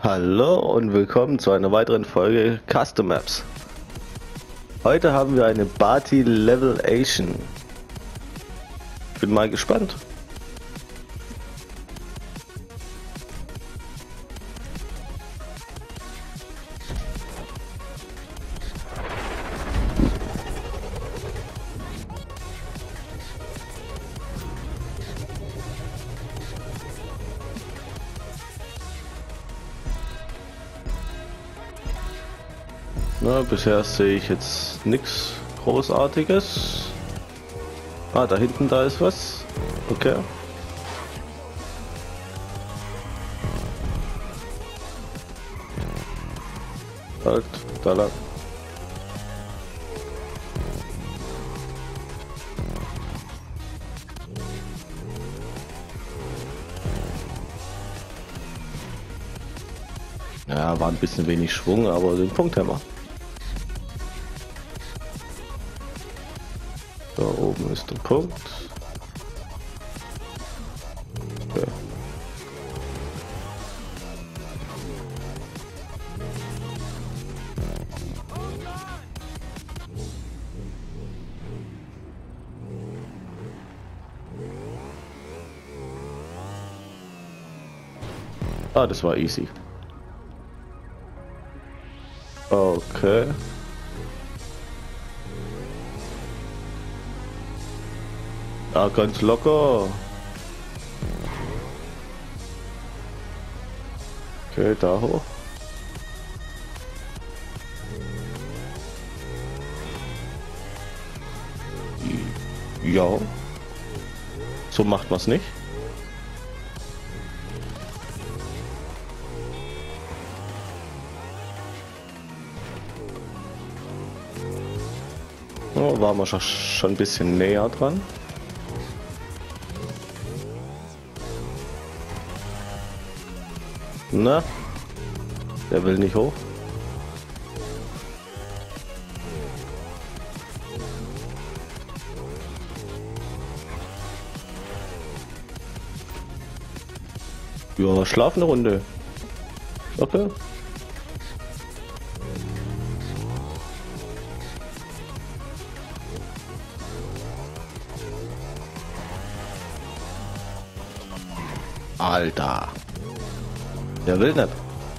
Hallo und willkommen zu einer weiteren Folge Custom Maps. Heute haben wir eine Bati Level Asian. Bin mal gespannt. Na, bisher sehe ich jetzt nichts Großartiges. Ah, da hinten, da ist was. Okay. Halt, da lang. Ja, war ein bisschen wenig Schwung, aber den Punkt haben wir. Da oben ist der Punkt. Okay. Ah, das war easy. Okay. Ah, ganz locker. Okay, da hoch. Ja. So macht man's nicht. Oh, waren wir schon ein bisschen näher dran. Na, der will nicht hoch. Ja, schlaf eine Runde. Okay. Alter. Der will nicht.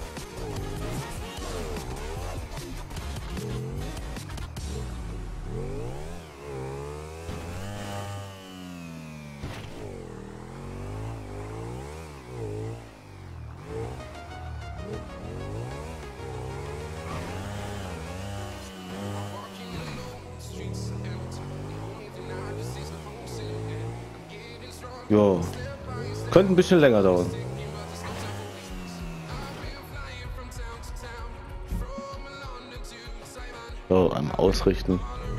Jo. Könnte ein bisschen länger dauern. So, am Ausrichten.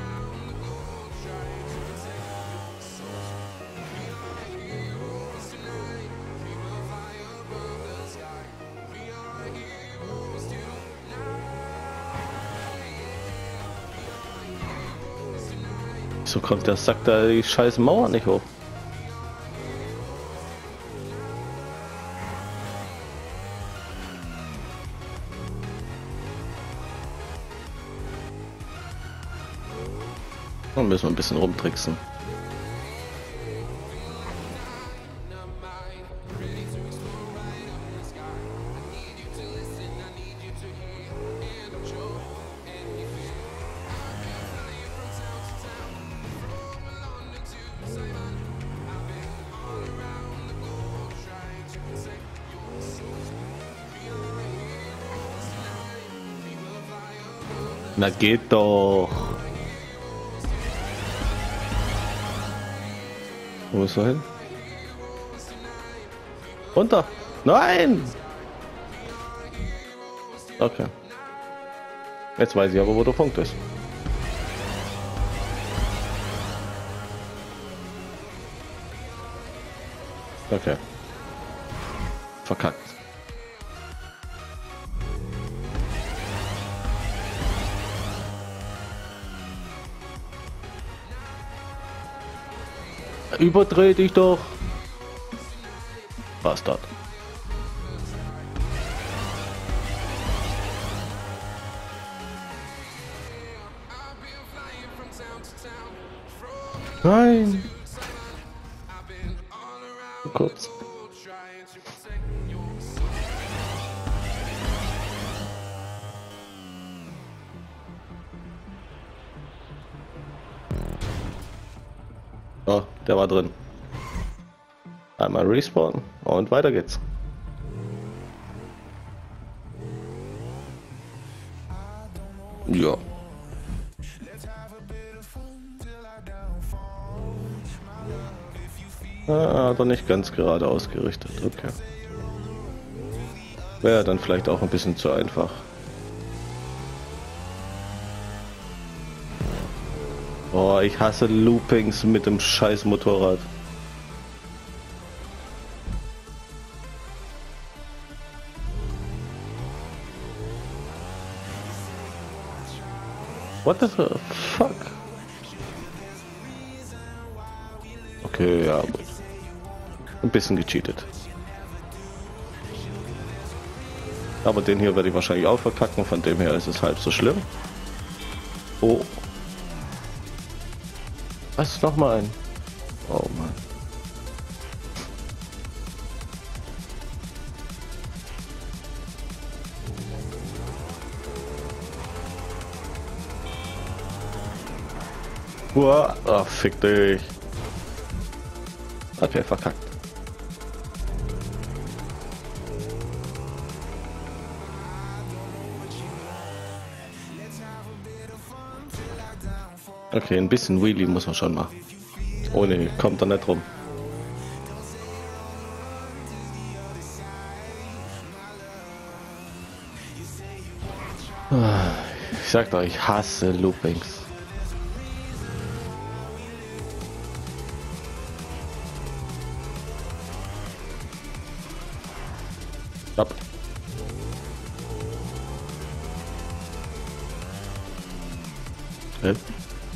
So kommt der Sack da die scheiß Mauer nicht hoch. Dann müssen wir ein bisschen rumtricksen. Na geht doch. Wo ist er hin? Runter! Nein! Okay. Jetzt weiß ich aber, wo der Punkt ist. Okay. Verkackt. Überdreh dich doch. Bastard. Nein. Kurz. Oh, der war drin. Einmal respawnen und weiter geht's. Ja. Hat er nicht ganz gerade ausgerichtet, okay. Wäre dann vielleicht auch ein bisschen zu einfach. Oh, ich hasse Loopings mit dem scheiß Motorrad. What the fuck? Okay, ja, gut. Ein bisschen gecheatet. Aber den hier werde ich wahrscheinlich auch verkacken, von dem her ist es halb so schlimm. Oh. Was? Nochmal ein? Oh Mann. Uah, ach, fick dich. Okay, verkackt. Okay, ein bisschen Wheelie muss man schon machen. Ohne kommt er nicht rum. Ich sag doch, ich hasse Loopings. Stopp. Okay.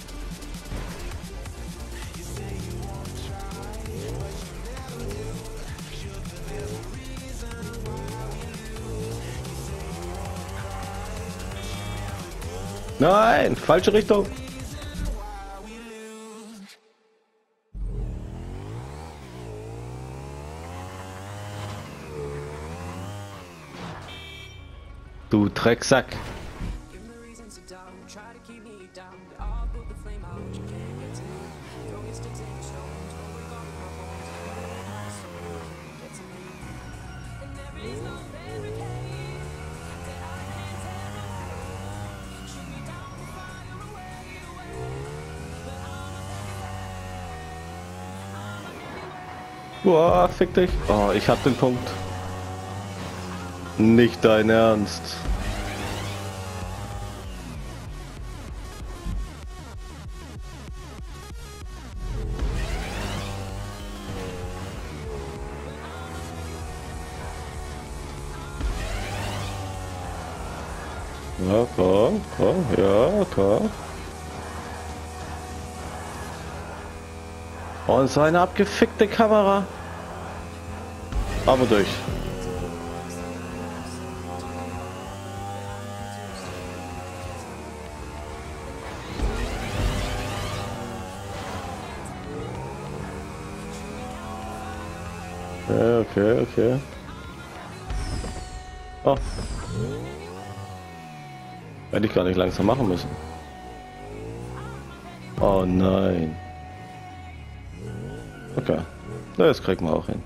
Nein, falsche Richtung. Du Drecksack. Boah, fick dich. Oh, ich hab den Punkt. Nicht dein Ernst. Ja, komm, komm, ja, komm. Und so eine abgefickte Kamera. Aber durch. Ja, okay, okay. Oh. Hätte ich gar nicht langsam machen müssen. Oh nein. Okay. Na, das kriegen wir auch hin.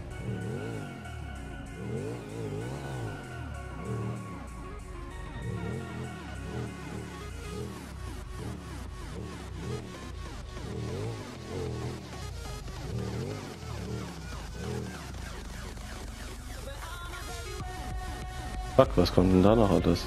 Fuck, was kommt denn da noch alles?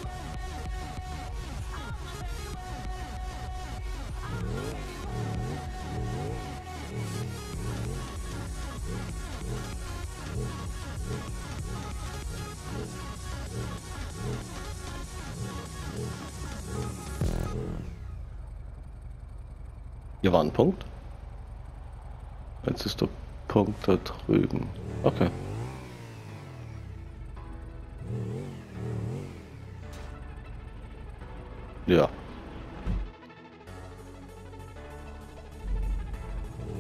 Hier war ein Punkt. Jetzt ist der Punkt da drüben. Okay. Ja.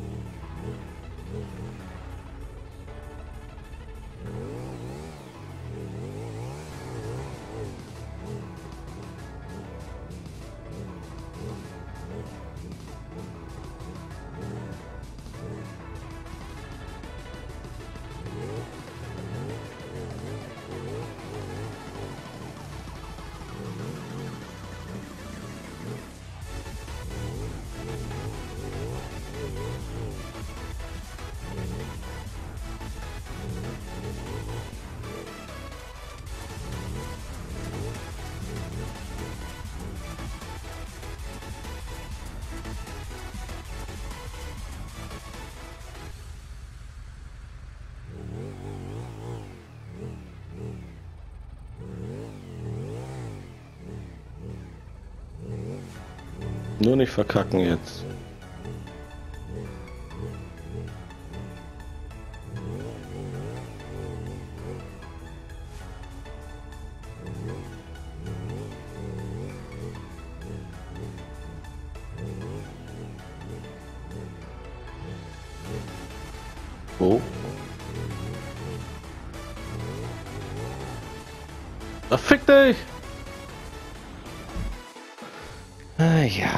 Nur nicht verkacken jetzt. Oh. Ach, fick dich! Ah, ja.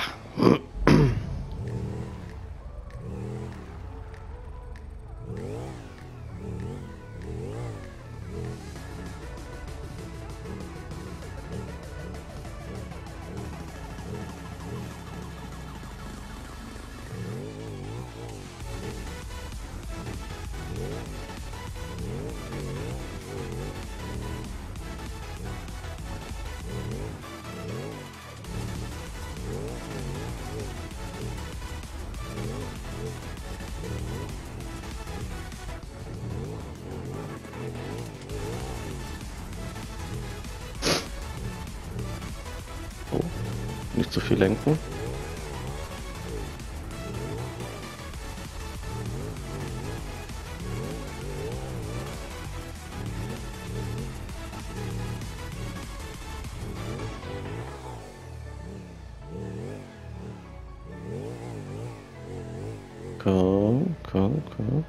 Oh, nicht zu viel lenken. Komm, komm, komm.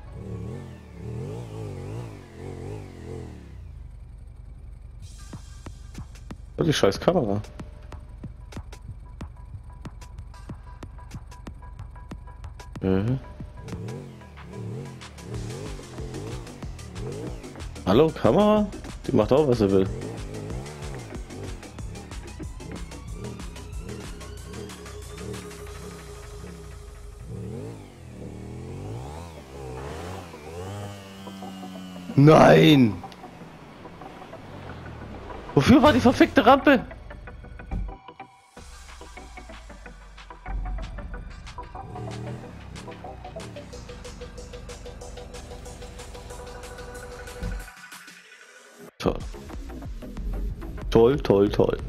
Oh, die scheiß Kamera. Hallo, Kamera? Die macht auch, was sie will. Nein! Wofür war die verfickte Rampe? Toll. Toll, toll, toll.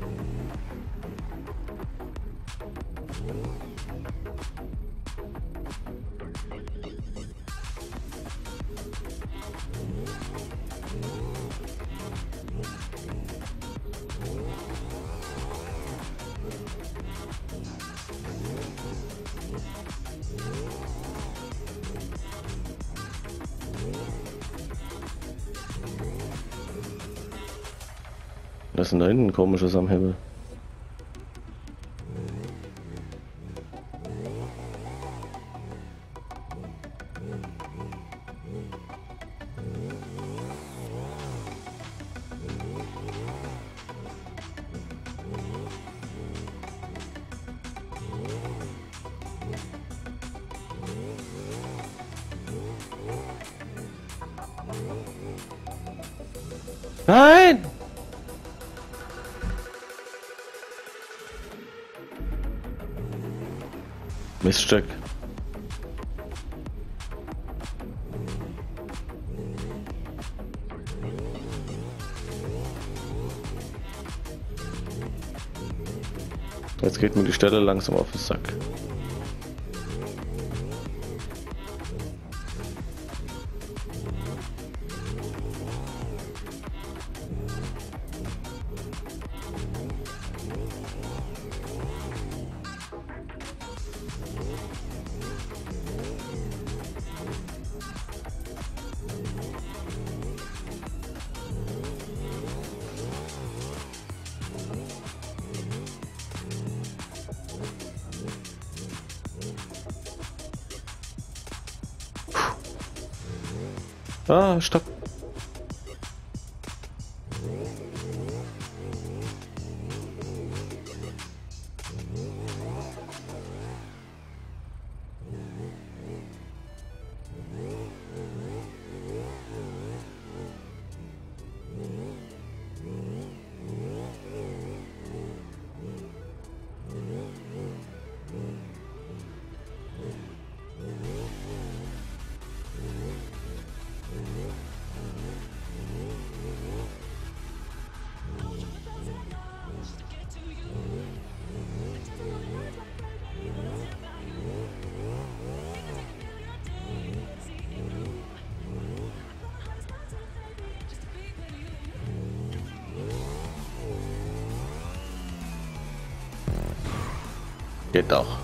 Was ist denn da hinten komisches am Himmel? Nein! Miststück. Jetzt geht mir die Stelle langsam auf den Sack. Ah, stopp. Geht doch.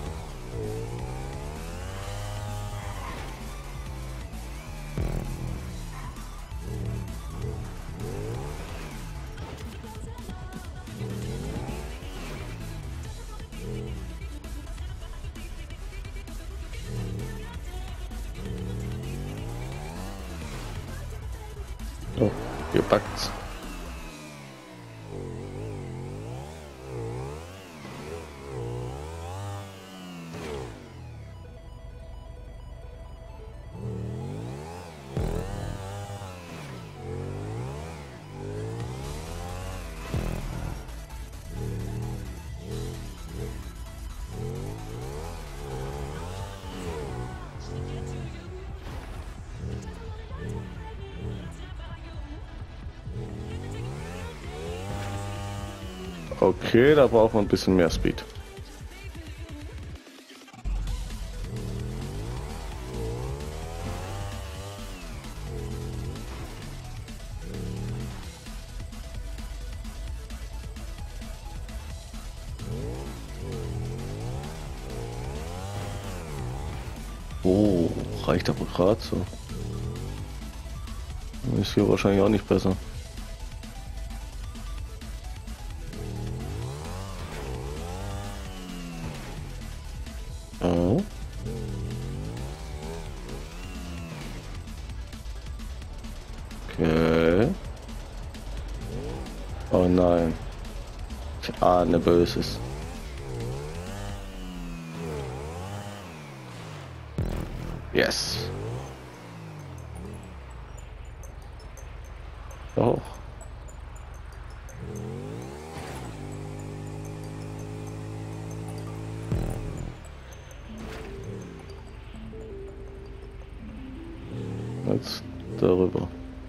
Oh, gepackt. Okay, da brauchen wir ein bisschen mehr Speed. Oh, reicht aber gerade so. Ist hier wahrscheinlich auch nicht besser. Oh. Okay. Oh nein. Ich ahne Böses. Yes. Oh. Jetzt darüber.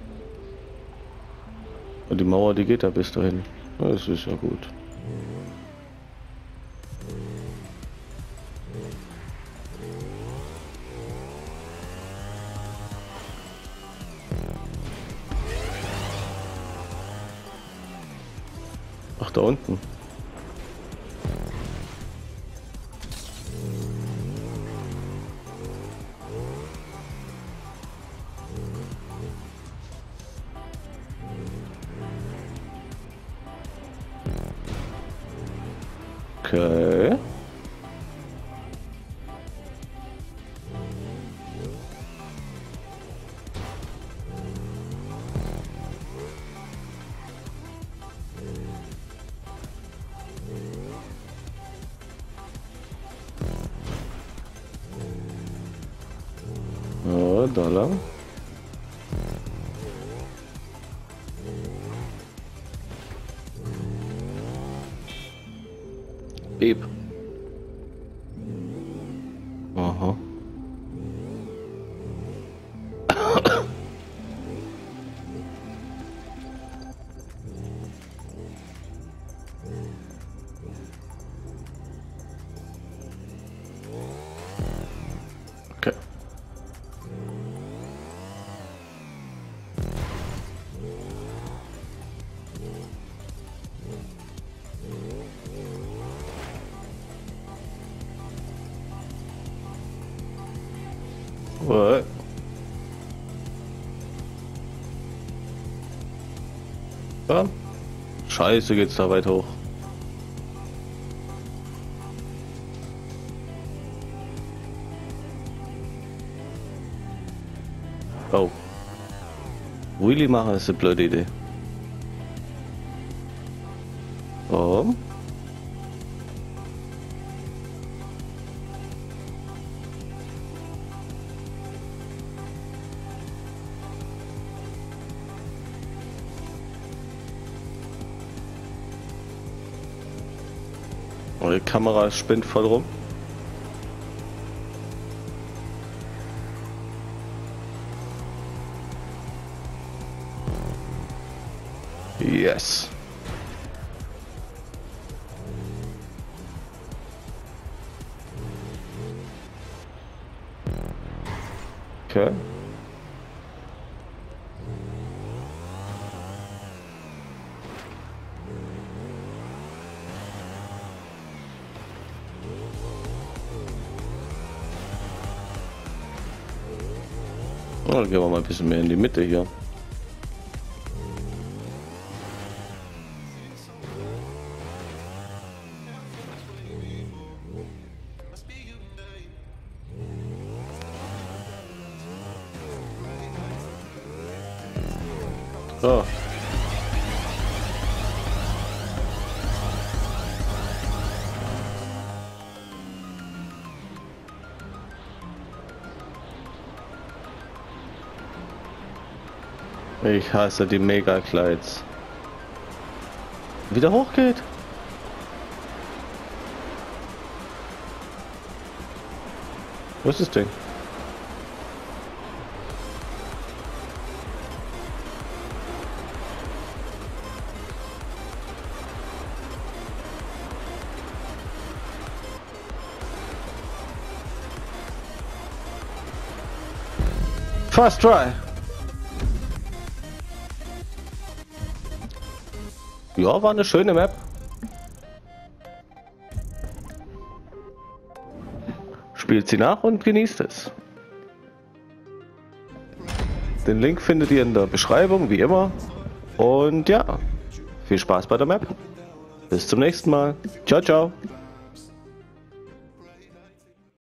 Und die Mauer, die geht da bis dahin. Das ist ja gut. Ach, da unten. Okay. Ja, da lang. Beep. Aha. Okay. What? Ja. Scheiße, geht's da weit hoch. Oh. Wheelie machen ist eine blöde Idee. Oh. Oh, die Kamera spinnt voll rum. Yes. Okay. Dann gehen wir mal ein bisschen mehr in die Mitte hier. So. Ich hasse die Mega-Glides. Wieder hochgeht. Wo ist das Ding? First try. Ja, war eine schöne Map. Spielt sie nach und genießt es. Den Link findet ihr in der Beschreibung, wie immer. Und ja, viel Spaß bei der Map. Bis zum nächsten Mal. Ciao, ciao.